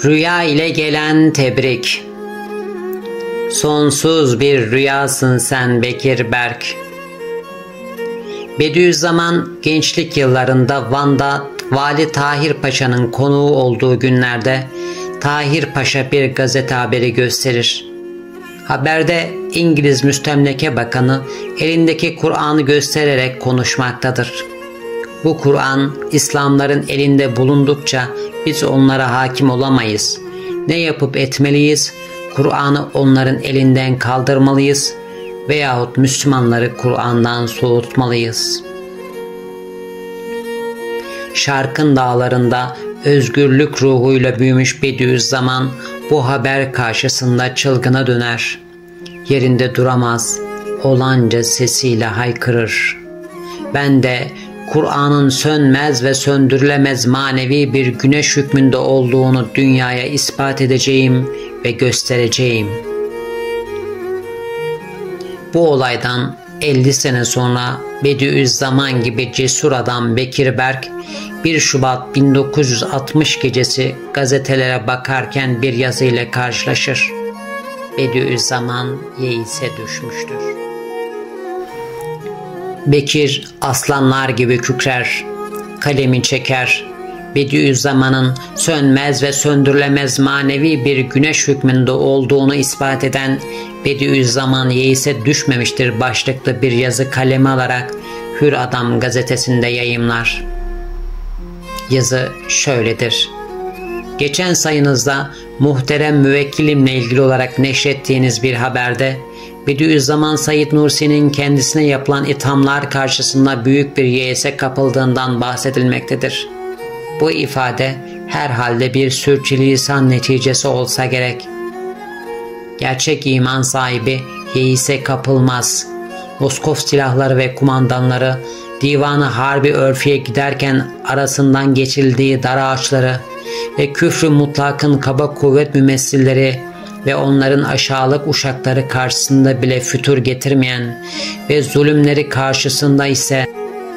Rüya ile gelen tebrik. Sonsuz bir rüyasın sen Bekir Berk. Bediüzzaman gençlik yıllarında Van'da Vali Tahir Paşa'nın konuğu olduğu günlerde Tahir Paşa bir gazete haberi gösterir. Haberde İngiliz Müstemleke Bakanı elindeki Kur'an'ı göstererek konuşmaktadır. Bu Kur'an İslamların elinde bulundukça biz onlara hakim olamayız. Ne yapıp etmeliyiz? Kur'an'ı onların elinden kaldırmalıyız veyahut Müslümanları Kur'an'dan soğutmalıyız. Şarkın dağlarında özgürlük ruhuyla büyümüş Bediüzzaman bu haber karşısında çılgına döner. Yerinde duramaz, olanca sesiyle haykırır. Ben de Kur'an'ın sönmez ve söndürülemez manevi bir güneş hükmünde olduğunu dünyaya ispat edeceğim ve göstereceğim. Bu olaydan 50 sene sonra Bediüzzaman gibi cesur adam Bekir Berk 1 Şubat 1960 gecesi gazetelere bakarken bir yazıyla karşılaşır. Bediüzzaman yeise düşmüştür. Bekir aslanlar gibi kükrer, kalemi çeker. Bediüzzaman'ın sönmez ve söndürülemez manevi bir güneş hükmünde olduğunu ispat eden Bediüzzaman yeise düşmemiştir başlıklı bir yazı kaleme alarak Hür Adam gazetesinde yayımlar. Yazı şöyledir. Geçen sayınızda muhterem müvekkilimle ilgili olarak neşrettiğiniz bir haberde Bediüzzaman Said Nursi'nin kendisine yapılan ithamlar karşısında büyük bir yeise kapıldığından bahsedilmektedir. Bu ifade herhalde bir sürçülisan neticesi olsa gerek. Gerçek iman sahibi yeise kapılmaz. Moskov silahları ve kumandanları divanı harbi örfiye giderken arasından geçildiği dar ağaçları ve küfrü mutlakın kaba kuvvet mümessilleri ve onların aşağılık uşakları karşısında bile fütur getirmeyen ve zulümleri karşısında ise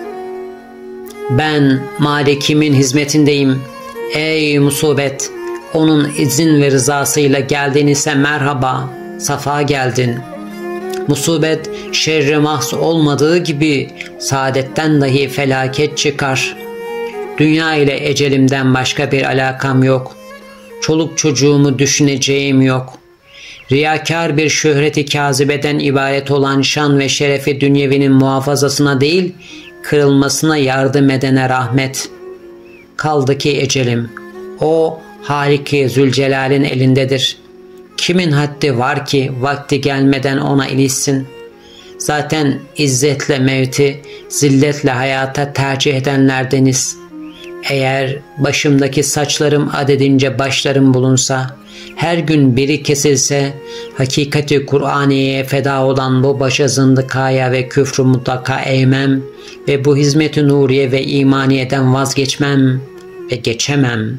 ben Malik'imin hizmetindeyim. Ey musibet! Onun izin ve rızasıyla geldin ise merhaba, safa geldin. Musibet şerri mahs olmadığı gibi saadetten dahi felaket çıkar. Dünya ile ecelimden başka bir alakam yok. Çoluk çocuğumu düşüneceğim yok. Riyakar bir şöhreti kâzibeden ibaret olan şan ve şerefi dünyevinin muhafazasına değil, kırılmasına yardım edene rahmet. Kaldı ki ecelim, o Halik-i Zülcelal'in elindedir. Kimin haddi var ki vakti gelmeden ona ilişsin? Zaten izzetle mevti, zilletle hayata tercih edenlerdeniz. Eğer başımdaki saçlarım adedince başlarım bulunsa, her gün biri kesilse, hakikati Kur'aniye'ye feda olan bu başa zındıkaya ve küfrü mutlaka eğmem ve bu hizmet-i nuriye ve imaniyeden vazgeçmem ve geçemem.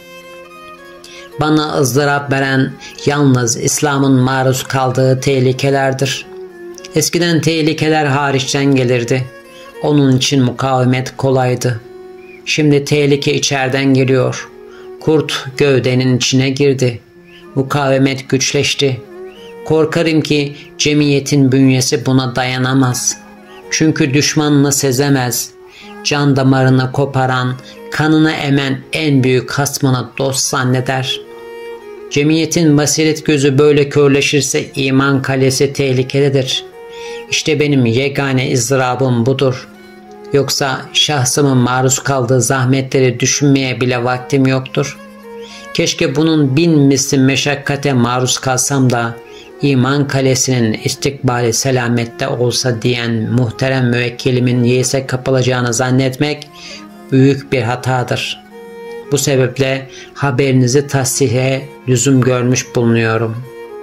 Bana ızdırap veren yalnız İslam'ın maruz kaldığı tehlikelerdir. Eskiden tehlikeler hariçten gelirdi. Onun için mukavemet kolaydı. Şimdi tehlike içeriden geliyor. Kurt gövdenin içine girdi. Mukavemet güçleşti. Korkarım ki cemiyetin bünyesi buna dayanamaz. Çünkü düşmanını sezemez. Can damarını koparan, kanını emen en büyük hasmını dost zanneder. Cemiyetin basiret gözü böyle körleşirse iman kalesi tehlikededir. İşte benim yegane ızdırabım budur. Yoksa şahsımın maruz kaldığı zahmetleri düşünmeye bile vaktim yoktur. Keşke bunun 1000 misli meşakkate maruz kalsam da iman kalesinin istikbali selamette olsa diyen muhterem müvekkilimin yeise kapılacağını zannetmek büyük bir hatadır. Bu sebeple haberinizi tasdihe lüzum görmüş bulunuyorum.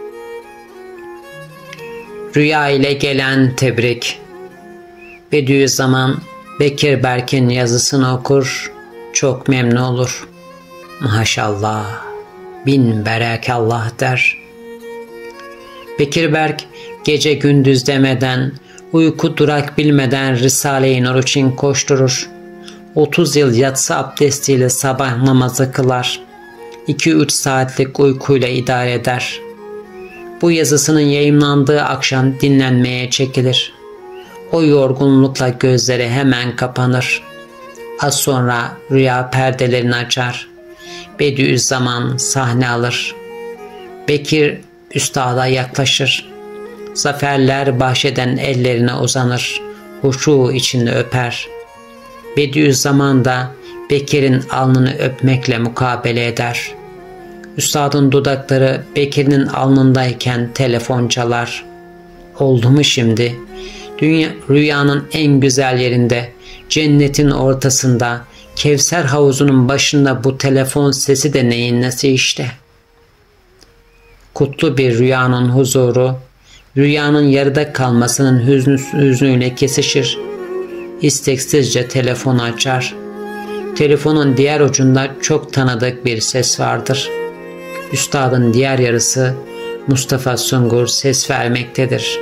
Rüya ile gelen tebrik. Bediüzzaman Bekir Berk'in yazısını okur, çok memnun olur. Maşallah, bin berekallah der. Bekir Berk gece gündüz demeden, uyku durak bilmeden Risale-i Nur için koşturur. 30 yıl yatsı abdestiyle sabah namazı kılar. 2-3 saatlik uykuyla idare eder. Bu yazısının yayımlandığı akşam dinlenmeye çekilir. O yorgunlukla gözleri hemen kapanır. Az sonra rüya perdelerini açar. Bediüzzaman sahne alır. Bekir üstada yaklaşır. Zaferler bahşeden ellerine uzanır. Huşu içinde öper. Bediüzzaman da Bekir'in alnını öpmekle mukabele eder. Üstadın dudakları Bekir'in alnındayken telefon çalar. Oldu mu şimdi? Rüyanın en güzel yerinde, cennetin ortasında, Kevser havuzunun başında bu telefon sesi de neyin nesi işte. Kutlu bir rüyanın huzuru, rüyanın yarıda kalmasının hüznüyle kesişir. İsteksizce telefonu açar. Telefonun diğer ucunda çok tanıdık bir ses vardır. Üstadın diğer yarısı Mustafa Sungur ses vermektedir.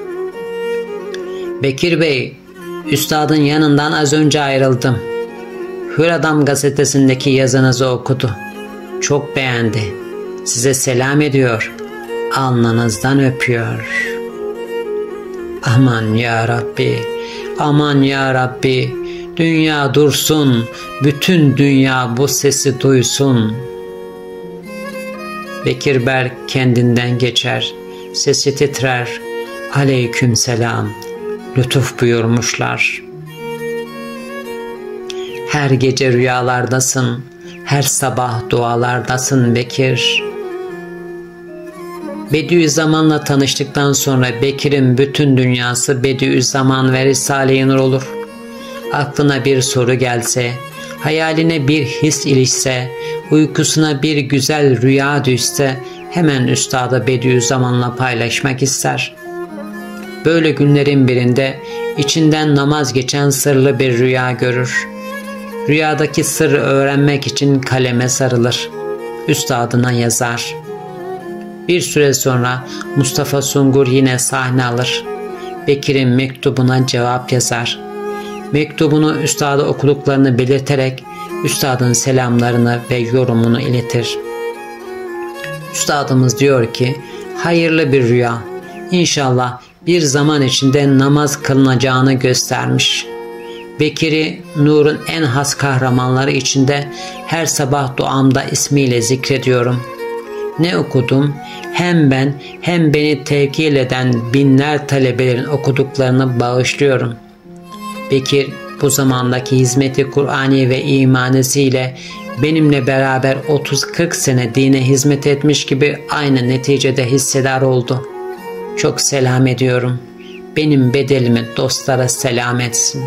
Bekir Bey, üstadın yanından az önce ayrıldım. Hür Adam gazetesindeki yazınızı okudu. Çok beğendi. Size selam ediyor. Alnınızdan öpüyor. Aman ya Rabbi, aman ya Rabbi. Dünya dursun, bütün dünya bu sesi duysun. Bekir Berk kendinden geçer. Sesi titrer. Aleykümselam. Lütuf buyurmuşlar. Her gece rüyalardasın, her sabah dualardasın Bekir. Bediüzzaman'la tanıştıktan sonra Bekir'in bütün dünyası Bediüzzaman ve Risale-i Nur olur. Aklına bir soru gelse, hayaline bir his ilişse, uykusuna bir güzel rüya düşse hemen Üstad-ı Bediüzzaman'la paylaşmak ister. Böyle günlerin birinde içinden namaz geçen sırlı bir rüya görür. Rüyadaki sırrı öğrenmek için kaleme sarılır. Üstadına yazar. Bir süre sonra Mustafa Sungur yine sahne alır. Bekir'in mektubuna cevap yazar. Mektubunu üstada okuduklarını belirterek üstadın selamlarını ve yorumunu iletir. Üstadımız diyor ki, hayırlı bir rüya. İnşallah bir zaman içinde namaz kılınacağını göstermiş. Bekir'i nurun en has kahramanları içinde her sabah duamda ismiyle zikrediyorum. Ne okudum? Hem ben hem beni tevkil eden binler talebelerin okuduklarını bağışlıyorum. Bekir bu zamandaki hizmeti Kur'ani ve imanesiyle benimle beraber 30-40 sene dine hizmet etmiş gibi aynı neticede hissedar oldu. Çok selam ediyorum. Benim bedelimi dostlara selam etsin.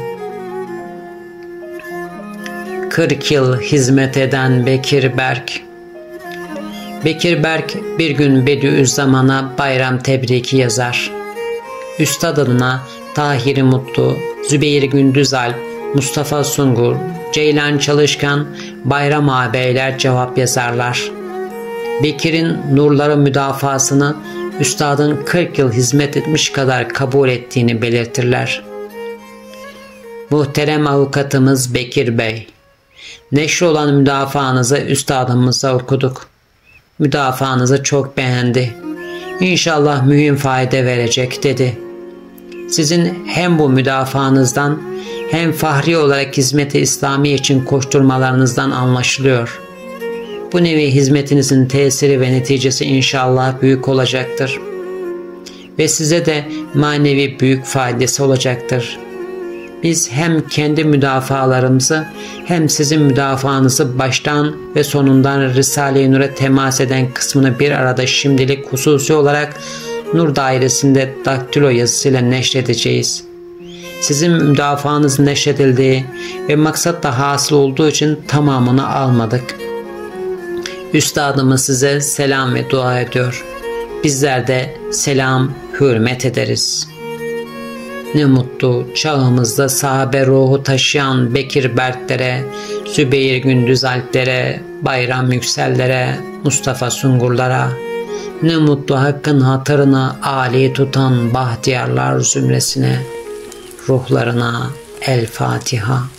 40 yıl hizmet eden Bekir Berk. Bekir Berk bir gün Bediüzzaman'a bayram tebriki yazar. Üstad adına Tahir Mutlu, Zübeyir Gündüzalp, Mustafa Sungur, Ceylan Çalışkan, Bayram ağabeyler cevap yazarlar. Bekir'in nurları müdafasını Üstadın 40 yıl hizmet etmiş kadar kabul ettiğini belirtirler. Muhterem avukatımız Bekir Bey, neşr olan müdafaanızı üstadımıza okuduk. Müdafaanızı çok beğendi. İnşallah mühim fayda verecek dedi. Sizin hem bu müdafaanızdan hem fahri olarak hizmet-i İslami için koşturmalarınızdan anlaşılıyor. Bu nevi hizmetinizin tesiri ve neticesi inşallah büyük olacaktır. Ve size de manevi büyük faydası olacaktır. Biz hem kendi müdafalarımızı hem sizin müdafaanızı baştan ve sonundan Risale-i Nur'a temas eden kısmını bir arada şimdilik hususi olarak Nur dairesinde daktilo yazısıyla neşredeceğiz. Sizin müdafaanız neşredildiği ve maksat da hasıl olduğu için tamamını almadık. Üstadımız size selam ve dua ediyor. Bizler de selam, hürmet ederiz. Ne mutlu çağımızda sahabe ruhu taşıyan Bekir Berklere, Zübeyir Gündüzalplere, Bayram Yüksellere, Mustafa Sungurlara, ne mutlu hakkın hatırına âli tutan bahtiyarlar zümresine, ruhlarına El Fatiha.